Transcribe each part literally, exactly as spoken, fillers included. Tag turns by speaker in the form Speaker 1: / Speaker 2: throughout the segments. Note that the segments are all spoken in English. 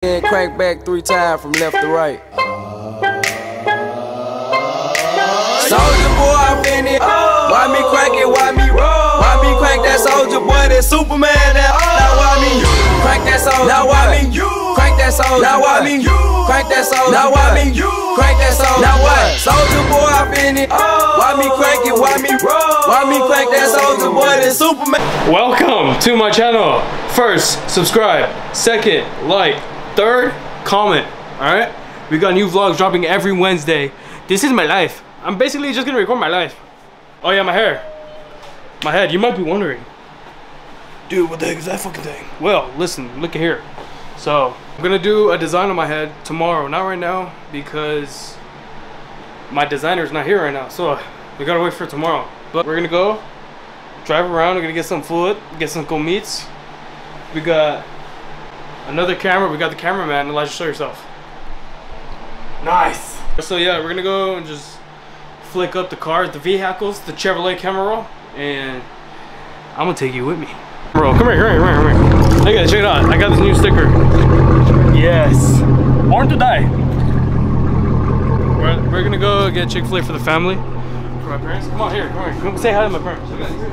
Speaker 1: And crank back three times from left to right. Soldier boy, I'm in it. Why me crank it? Why me roll? Why me crank that soldier boy? That Superman? That now why me you crank that soldier? Now why me you crank that soldier? Now why me you crank that soldier? Now why me you crank that soldier? Now what? Soldier boy, I'm in it. Why me crank it? Why me roll? Why me crank that soldier boy? That Superman?
Speaker 2: Welcome to my channel. First, subscribe. Second, like. Third, comment. Alright? We got new vlogs dropping every Wednesday. This is my life. I'm basically just gonna record my life. Oh yeah, my hair. My head. You might be wondering, dude, what the heck is that fucking thing? Well, listen, look at here. So, I'm gonna do a design on my head tomorrow. Not right now, because my designer's not here right now. So, we gotta wait for tomorrow. But we're gonna go drive around. We're gonna get some food, get some comics. We got another camera. We got the cameraman. Elijah, show yourself. Nice. So yeah, we're gonna go and just flick up the cars, the vehicles, the Chevrolet Camaro, and I'm gonna take you with me. Bro, come here, come here, come here, come here. Look at it, check it out. I got this new sticker. Yes. Born to die. We're, we're gonna go get Chick-fil-A for the family. For my parents. Come on here, come here. Come say hi to my parents.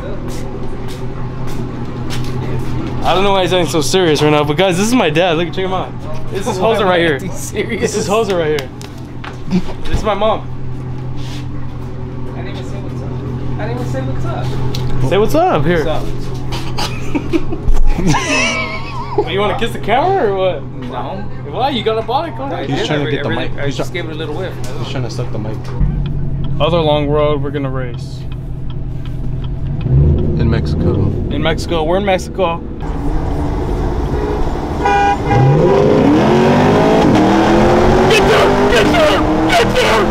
Speaker 2: I don't know why he's acting so serious right now, but guys, this is my dad. Look, check him out. This is Hoser right here. This is Hoser right here. This is my mom.
Speaker 3: I didn't even say what's up. I didn't even say what's up.
Speaker 2: Say what's up here.
Speaker 3: What's up?
Speaker 2: You want to kiss the camera or what?
Speaker 3: No.
Speaker 2: Why? You got a body? Go ahead.
Speaker 4: He's trying to get the mic.
Speaker 3: I just gave it a little whiff.
Speaker 4: He's trying to suck the mic.
Speaker 2: Other long road we're gonna race.
Speaker 4: In Mexico.
Speaker 2: In Mexico. We're in Mexico. Get there! Get there! Get there!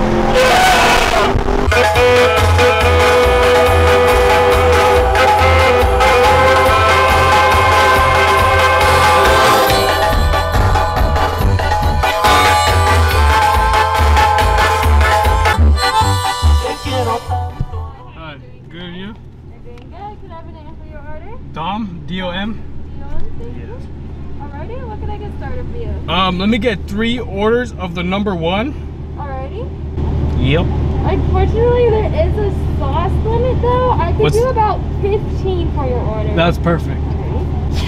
Speaker 2: Hi, good and you?
Speaker 5: I'm doing good. Can I have a name for your order?
Speaker 2: Dom, D O M.
Speaker 5: Dion, thank you. Alrighty, what can I get started for you?
Speaker 2: Um, let me get three orders of the number one.
Speaker 5: Alrighty.
Speaker 2: Yep.
Speaker 5: Unfortunately, there is a sauce limit though. I could
Speaker 2: What's-
Speaker 5: do about fifteen for your order.
Speaker 2: That's perfect.
Speaker 5: Alrighty.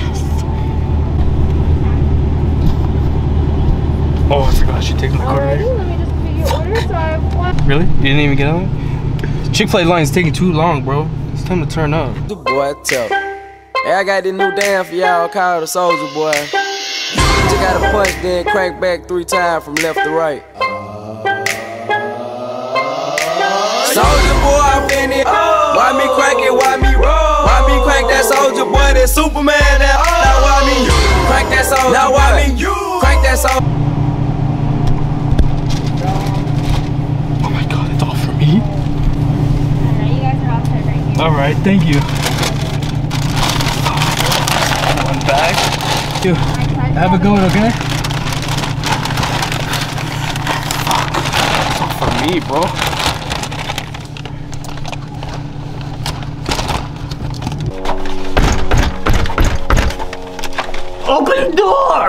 Speaker 2: Oh, I forgot she taking the card right
Speaker 5: Alrighty,
Speaker 2: here.
Speaker 5: let me just put your order. So I have one.
Speaker 2: Really? You didn't even get on? Chick-fil-A line is taking too long, bro. It's time to turn up.
Speaker 1: The boy tell. Hey, I got this new dance for y'all called the Soldier Boy. Just gotta punch, then crank back three times from left to right. Soldier boy, I'm in it. Why me crank it? Why me roll? Why me crank that soldier boy? That Superman? That now why me you crank that soldier? Now why me you crank that soldier?
Speaker 2: Oh my god, it's all for me?
Speaker 5: Alright, you guys are all set right here.
Speaker 2: Alright, thank you. One bag. Dude, have a good one, okay? It's all for me, bro. Open the door!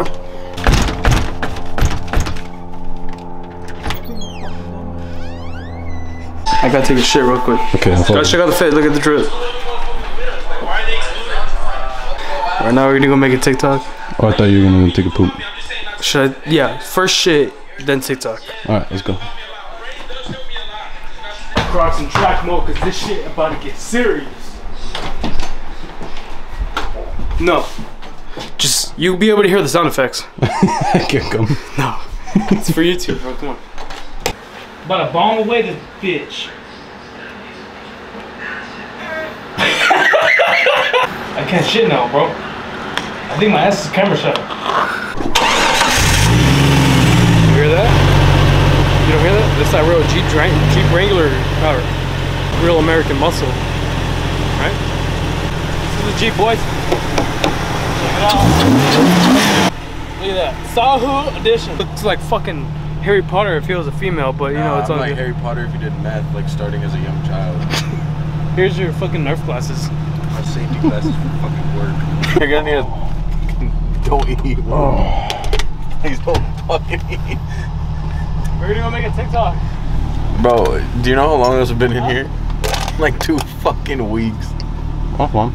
Speaker 2: I gotta take a shit real quick.
Speaker 4: Okay, I'll
Speaker 2: Guys, check out the fit. Look at the drip. Right now, we're gonna go make a TikTok.
Speaker 4: Oh, I thought you were gonna take a poop.
Speaker 2: Should I? Yeah, first shit, then TikTok.
Speaker 4: Alright, let's go.
Speaker 2: Crocs in track mode, cause this shit about to get serious. No. Just, you'll be able to hear the sound effects.
Speaker 4: I can't come.
Speaker 2: No. It's for YouTube, bro. Come on. About to bomb away this bitch. I can't shit now, bro. I think my ass is camera shut. You hear that? You don't hear that? That's that real Jeep, Jeep Wrangler power. Real American muscle. Right? This is the Jeep, boys. Check it out. Look at that. Sahu edition. Looks like fucking Harry Potter if he was a female, but you know, it's
Speaker 4: I'm
Speaker 2: all
Speaker 4: like
Speaker 2: good.
Speaker 4: Harry Potter if you did math, like starting as a young child.
Speaker 2: Here's your fucking Nerf glasses.
Speaker 4: My safety glasses for fucking work. You're gonna need a... Don't eat. Oh. Please don't fucking eat.
Speaker 2: We're gonna go make a TikTok.
Speaker 4: Bro, do you know how long I've been in here? Like two fucking weeks. Oh, mom.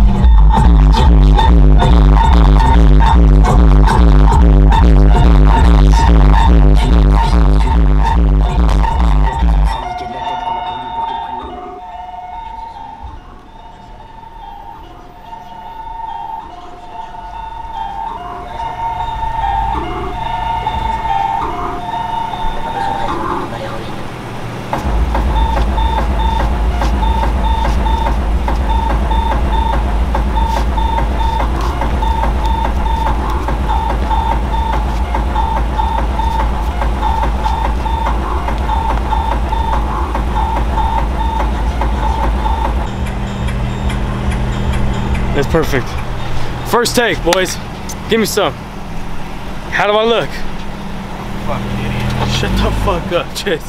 Speaker 2: That's perfect. First take, boys. Give me some. How do I look?
Speaker 4: Fucking idiot.
Speaker 2: Shut the fuck up, Chase.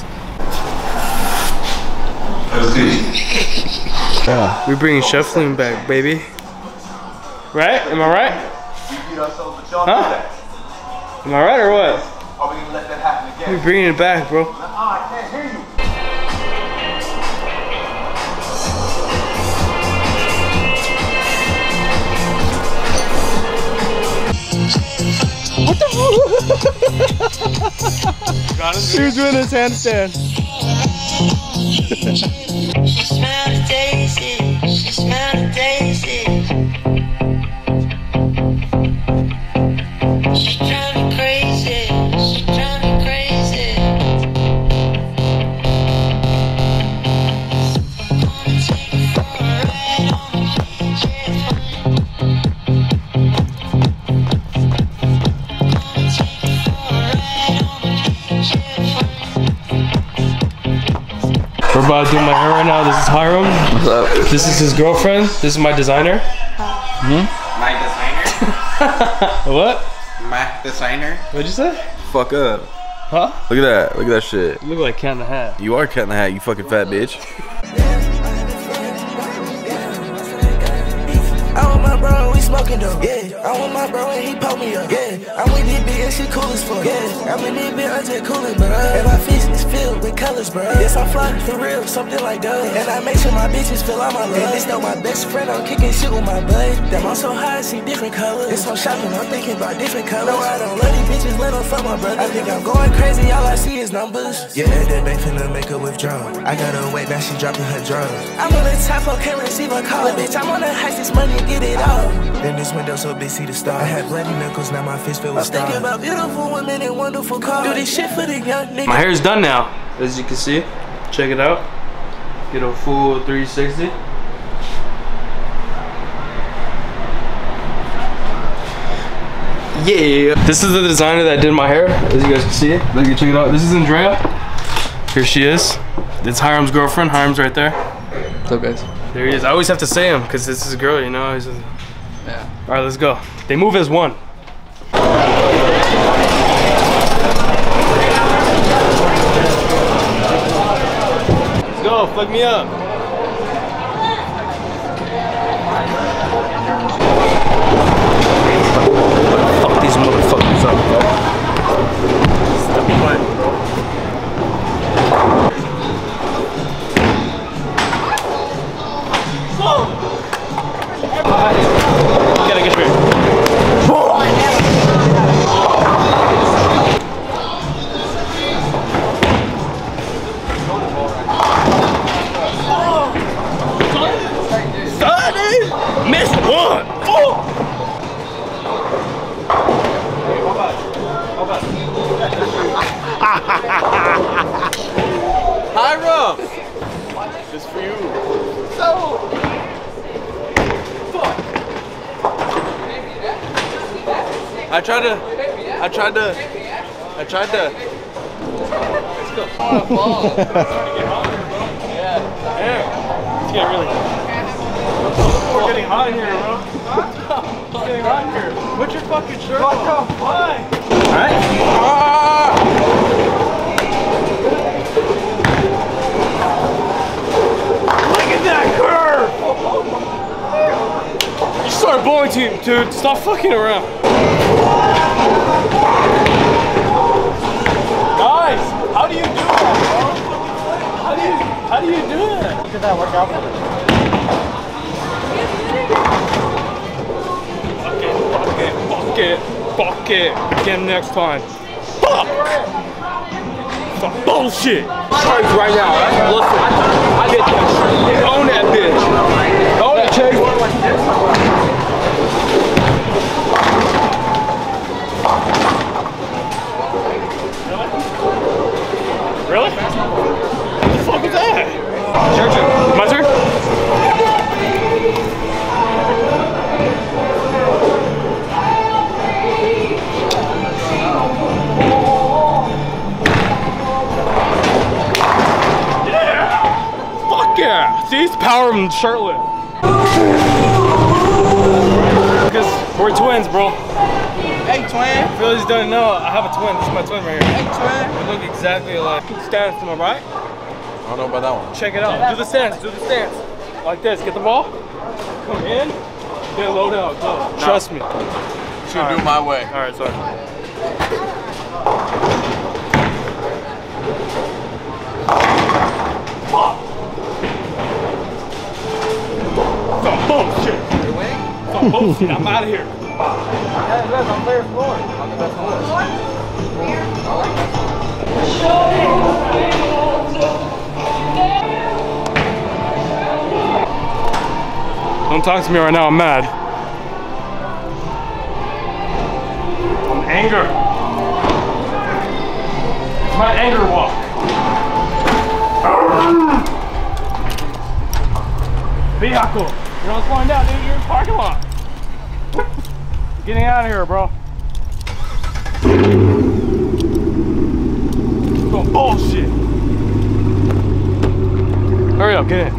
Speaker 4: Yeah.
Speaker 2: We're bringing shuffling back, baby. Right? Am I right? Huh? Am I right or what?
Speaker 6: Are we gonna let that happen again?
Speaker 2: We're bringing it back, bro.
Speaker 6: I can't hear you.
Speaker 2: What the fuck? He was doing his handstand.
Speaker 7: She smelled the daisies, she smelled the daisies. She drive me crazy, she drive me crazy. Gonna take you for a ride on the beach, yeah, Gonna take you for a ride on the beach, yeah,
Speaker 2: We're about to do my hair right now. This is Hiram.
Speaker 1: What's up?
Speaker 2: This is his girlfriend. This is my designer.
Speaker 1: My designer?
Speaker 2: What?
Speaker 1: My designer?
Speaker 2: What'd you say?
Speaker 4: Fuck up.
Speaker 2: Huh?
Speaker 4: Look at that. Look at that shit.
Speaker 2: You look like Cat in the Hat.
Speaker 4: You are Cat in the Hat, you fucking fat bitch.
Speaker 7: I want my bro, we smoking though. Yeah, I want my bro and he poke me up. Yeah, I'm with this bitch and she cool as fuck. Yeah, I'm in this bitch, I'm just coolin', bro. And my fist is filled with colors, bro. Yes, I'm fly for real, something like that. And I make sure my bitches feel all my love. And this though my best friend, I'm kicking shit with my bud. Damn, I'm so high, I see different colors. It's on shopping, I'm thinking about different colors. No, I don't love these bitches, let them fuck my brother. I think I'm going crazy, all I see is numbers. Yeah, that bank finna make a withdrawal. I got her wait, now she dropping her drugs. I'm on the top floor, can't receive a call. Bitch, I'm on the heist, this money, get it all. Then this window so big, see the star. I had bloody knuckles, now my fist filled with stars. I'm thinking about beautiful women and wonderful cars. Do this shit for the young niggas.
Speaker 2: My hair is done now, as you can see. Check it out. Get a full three sixty. Yeah. This is the designer that did my hair, as you guys can see. Look, check it out. This is Andrea. Here she is. It's Hiram's girlfriend. Hiram's right there.
Speaker 3: What's up, guys?
Speaker 2: There he is. I always have to say him because this is a girl, you know. He's a...
Speaker 3: Yeah.
Speaker 2: All right, let's go. They move as one. Let's go. Flick me up. Fuck these motherfuckers up, bro. Step away, bro. Gotta get here. Sonny! Missed one! Oh!
Speaker 1: Hiram!
Speaker 4: This for you.
Speaker 1: I tried to, I tried to, I tried to. Let's go.
Speaker 2: Yeah. It's getting really hot. It's getting hot in here, bro. It's getting hot in here. Put your fucking shirt on. Why? Alright?
Speaker 1: Ah!
Speaker 2: Look at that curve! You start bowling team, dude. Stop fucking around. Fuck it, fuck it, fuck it, fuck it. Get him next time. Fuck! Fuck bullshit! Charge right now, right? Listen, I get that shit. Own that bitch. Own it, Chase. Really? What the fuck is that? Your turn. My turn? Yeah, see, he's power him shirtless. Because we're twins, bro.
Speaker 1: Hey, twin.
Speaker 2: For those who don't know, I have a twin. This is my twin right here.
Speaker 1: Hey, twin.
Speaker 2: We look exactly alike. Stance to my right.
Speaker 4: I don't know about that one.
Speaker 2: Check it out. Do the stance. Do the stance. Like this. Get the ball. Come in. Then load out. Go. No. Trust me.
Speaker 4: Should right. do my way.
Speaker 2: All right, sorry. Some bullshit. Some bullshit. I'm out of here.
Speaker 3: Yeah, look, I'm clear floor. I'm the best one.
Speaker 2: Don't talk to me right now. I'm mad. I'm anger. It's my anger walk. Vehicle. You're not slowing down, dude. You're in the parking lot. Getting out of here, bro. Oh, bullshit. Hurry up, get in.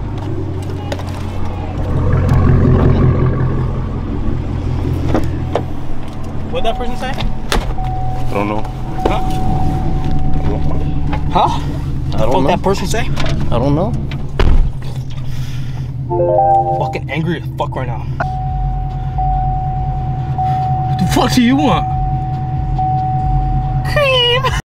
Speaker 2: What'd that person say?
Speaker 4: I don't know.
Speaker 2: Huh? Huh?
Speaker 4: I don't
Speaker 2: What
Speaker 4: know.
Speaker 2: that person say?
Speaker 4: I don't know.
Speaker 2: Fucking angry as fuck right now. What the fuck do you want?